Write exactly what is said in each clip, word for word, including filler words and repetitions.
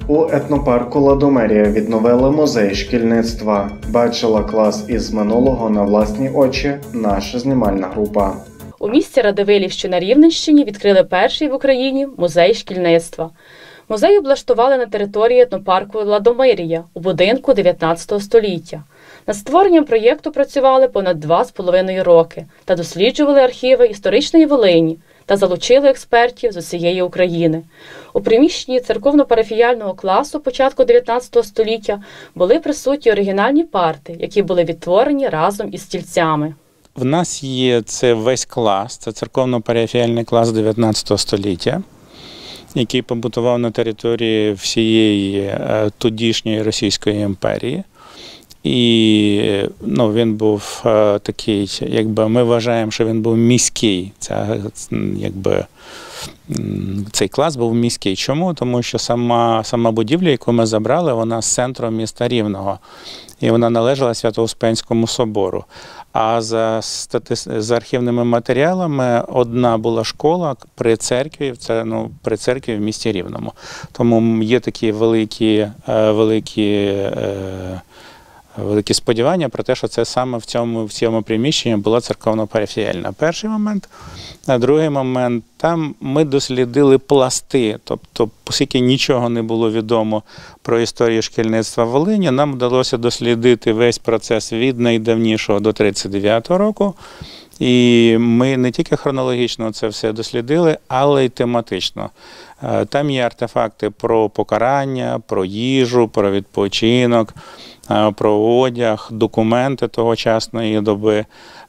У етнопарку Ладомерія відновили музей шкільництва. Бачила клас із минулого на власні очі наша знімальна група. У місті Радивилів, що на Рівненщині, відкрили перший в Україні музей шкільництва. Музей облаштували на території етнопарку Ладомирія у будинку дев'ятнадцятого століття. Над створенням проєкту працювали понад два з половиною роки та досліджували архіви історичної Волині та залучили експертів з усієї України. У приміщенні церковно-парафіяльного класу початку дев'ятнадцятого століття були присутні оригінальні парти, які були відтворені разом із стільцями. В нас є це весь клас, це церковно-парафіяльний клас дев'ятнадцятого століття, який побутував на території всієї тодішньої Російської імперії. І ну, він був е, такий, якби ми вважаємо, що він був міський. Це, якби, цей клас був міський. Чому? Тому що сама, сама будівля, яку ми забрали, вона з центру міста Рівного. І вона належала Свято-Успенському собору. А за, стати... за архівними матеріалами одна була школа при церкві, це, ну, при церкві в місті Рівному. Тому є такі великі, великі великі сподівання про те, що це саме в цьому, в цьому приміщенні була церковно-парафіяльна. Перший момент. А другий момент, там ми дослідили пласти, тобто, оскільки нічого не було відомо про історію шкільництва в Волині, нам вдалося дослідити весь процес від найдавнішого до тридцять дев'ятого року. І ми не тільки хронологічно це все дослідили, але й тематично. Там є артефакти про покарання, про їжу, про відпочинок, про одяг, документи тогочасної доби.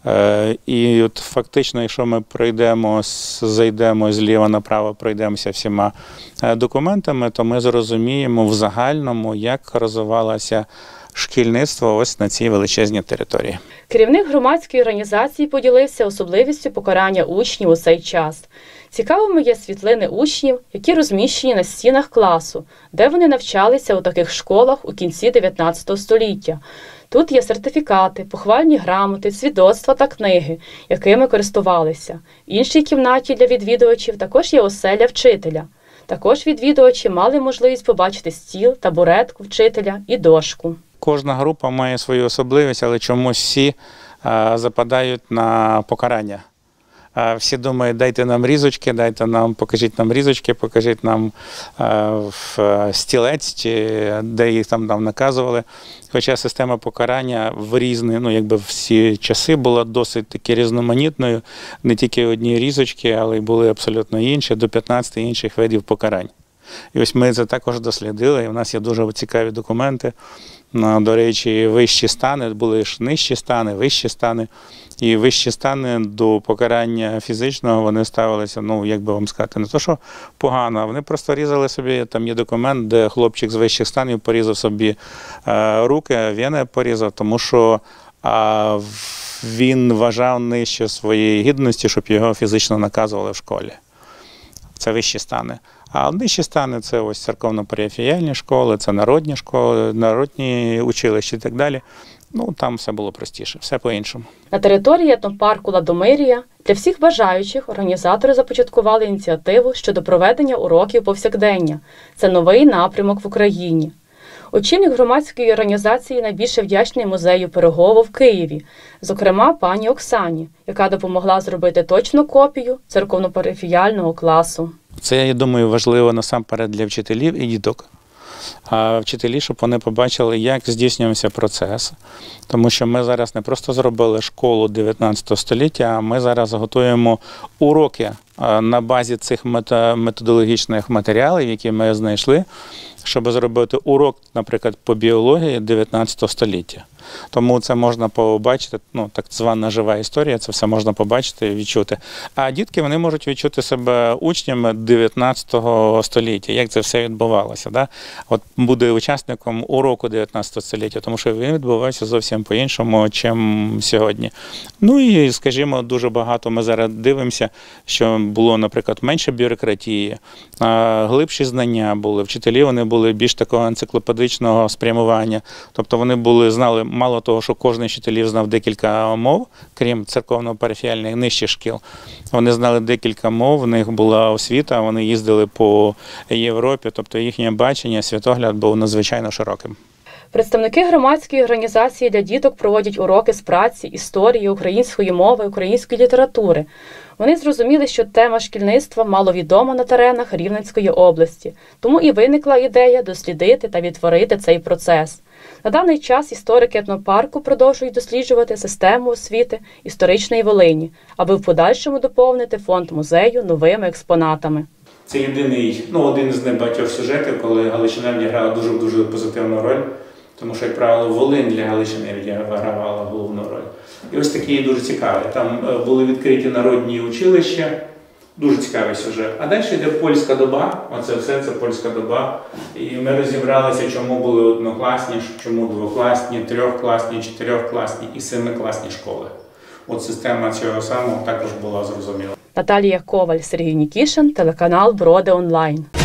І от фактично, якщо ми пройдемо, зайдемо зліва направо, пройдемося всіма документами, то ми зрозуміємо в загальному, як розвивалося шкільництво ось на цій величезній території. Керівник громадської організації поділився особливістю покарання учнів у цей час. Цікавими є світлини учнів, які розміщені на стінах класу, де вони навчалися у таких школах у кінці дев'ятнадцятого століття. Тут є сертифікати, похвальні грамоти, свідоцтва та книги, якими користувалися. В іншій кімнаті для відвідувачів також є оселя вчителя. Також відвідувачі мали можливість побачити стіл, табуретку вчителя і дошку. Кожна група має свою особливість, але чомусь всі а, западають на покарання. А, всі думають, дайте нам різочки, дайте нам, покажіть нам різочки, покажіть нам а, в, стілець, чи де їх там нам наказували. Хоча система покарання в різні, ну якби всі часи була досить таки різноманітною. Не тільки одні різочки, але й були абсолютно інші, до п'ятнадцяти інших видів покарань. І ось ми це також дослідили, і в нас є дуже цікаві документи. До речі, вищі стани, були ж нижчі стани, вищі стани. І вищі стани до покарання фізичного вони ставилися, ну, як би вам сказати, не то, що погано, а вони просто різали собі, там є документ, де хлопчик з вищих станів порізав собі е, руки, вени порізав, тому що е, він вважав нижче своєї гідності, щоб його фізично наказували в школі. Це вищі стани. А нижчі стани – це ось церковно-парафіяльні школи, це народні школи, народні училища і так далі. Ну, там все було простіше, все по-іншому. На території етнопарку Ладомирія для всіх бажаючих організатори започаткували ініціативу щодо проведення уроків повсякдення. Це новий напрямок в Україні. Очільник громадської організації найбільше вдячний музею Пирогово в Києві, зокрема пані Оксані, яка допомогла зробити точну копію церковно-парафіяльного класу. Це, я думаю, важливо насамперед для вчителів і діток. А вчителі, щоб вони побачили, як здійснювався процес. Тому що ми зараз не просто зробили школу дев'ятнадцятого століття, а ми зараз готуємо уроки на базі цих методологічних матеріалів, які ми знайшли, щоб зробити урок, наприклад, по біології дев'ятнадцятого століття. Тому це можна побачити, ну, так звана жива історія, це все можна побачити і відчути. А дітки, вони можуть відчути себе учнями дев'ятнадцятого століття, як це все відбувалося. Да? От буде учасником уроку дев'ятнадцятого століття, тому що він відбувається зовсім по-іншому, ніж сьогодні. Ну і, скажімо, дуже багато ми зараз дивимося, що було, наприклад, менше бюрократії, глибші знання були, вчителі вони були більш такого енциклопедичного спрямування. Тобто вони були, знали мало того, що кожен вчителів знав декілька мов, крім церковно-парафіальних нижчих шкіл. Вони знали декілька мов, в них була освіта, вони їздили по Європі, тобто їхнє бачення, світогляд був надзвичайно широким. Представники громадської організації для діток проводять уроки з праці, історії, української мови, української літератури. Вони зрозуміли, що тема шкільництва маловідома на теренах Рівненської області, тому і виникла ідея дослідити та відтворити цей процес. На даний час історики етнопарку продовжують досліджувати систему освіти історичної Волині, аби в подальшому доповнити фонд музею новими експонатами. Це єдиний, ну, один з небагатьох сюжетів, коли Галичина грала дуже-дуже позитивну роль, тому що, як правило, Волинь для Галичини гравала головну роль. І ось такі дуже цікаві. Там були відкриті народні училища, дуже цікавий сюжет. А далі йде польська доба, оце все, це польська доба. І ми розібралися, чому були однокласні, чому двокласні, трьохкласні, чотирьохкласні і семикласні школи. От система цього самого також була зрозуміла. Наталія Коваль, Сергій Нікішин, телеканал Броди онлайн.